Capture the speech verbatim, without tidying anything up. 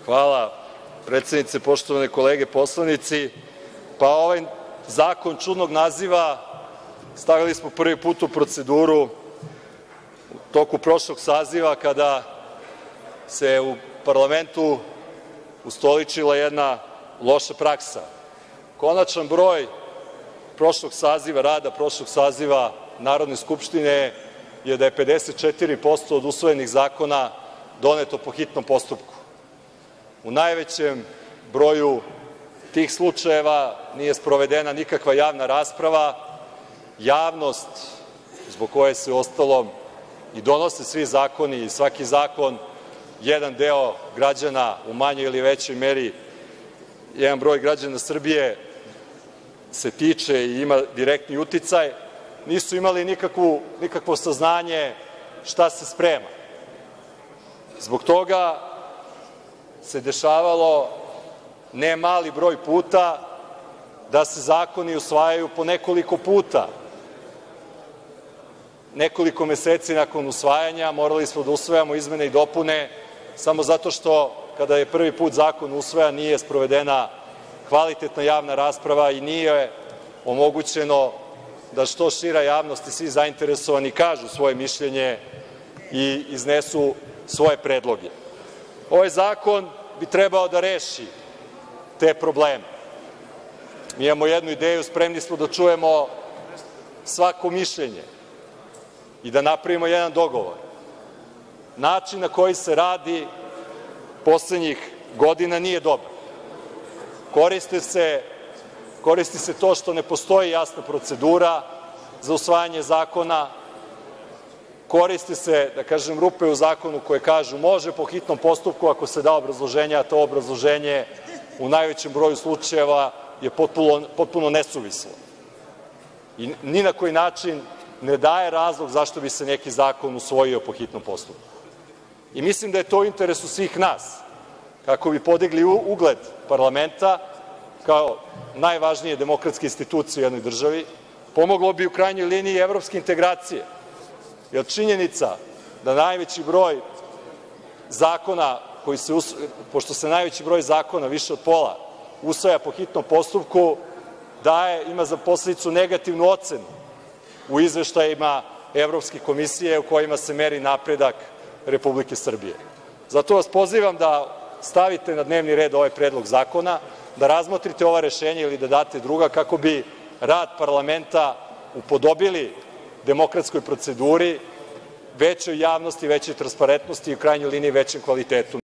Hvala, predsednice. Poštovane kolege poslanici, pa ovaj zakon čudnog naziva stavili smo prvi put u proceduru u toku prošlog saziva, kada se u parlamentu ustoličila jedna loša praksa. Konačan broj prošlog saziva, rada prošlog saziva Narodne skupštine je da je pedeset četiri posto od usvojenih zakona doneto po hitnom postupku. U najvećem broju tih slučajeva nije sprovedena nikakva javna rasprava. Javnost, zbog koje se uostalom i donose svi zakoni i svaki zakon, jedan deo građana u manjoj ili većoj meri, jedan broj građana Srbije se tiče i ima direktni uticaj, nisu imali nikakvo saznanje šta se sprema. Zbog toga se dešavalo ne mali broj puta da se zakoni usvajaju po nekoliko puta. Nekoliko meseci nakon usvajanja morali smo da usvajamo izmene i dopune samo zato što kada je prvi put zakon usvajan nije sprovedena kvalitetna javna rasprava i nije omogućeno da što šira javnost i svi zainteresovani kažu svoje mišljenje i iznesu svoje predloge. Ovaj zakon bi trebao da reši te probleme. Mi imamo jednu ideju, spremni smo da čujemo svako mišljenje i da napravimo jedan dogovor. Način na koji se radi poslednjih godina nije dobar. Koristi se to što ne postoji jasna procedura za usvajanje zakona, koriste se, da kažem, rupe u zakonu koje kažu može po hitnom postupku ako se da obrazloženje, a to obrazloženje u najvećem broju slučajeva je potpuno nesuvislo i ni na koji način ne daje razlog zašto bi se neki zakon usvojio po hitnom postupku. I mislim da je to u interesu svih nas, kako bi podigli ugled parlamenta kao najvažnije demokratske institucije u jednoj državi. Pomoglo bi u krajnjoj liniji evropske integracije, jer činjenica da najveći broj zakona, pošto se najveći broj zakona, više od pola, usvaja po hitnom postupku, ima za posledicu negativnu ocenu u izveštajima Evropske komisije u kojima se meri napredak Republike Srbije. Zato vas pozivam da stavite na dnevni red ovaj predlog zakona, da razmotrite ova rešenja ili da date druga, kako bi rad parlamenta upodobili demokratskoj proceduri, većoj javnosti, većoj transparentnosti i u krajnjoj liniji većem kvalitetu.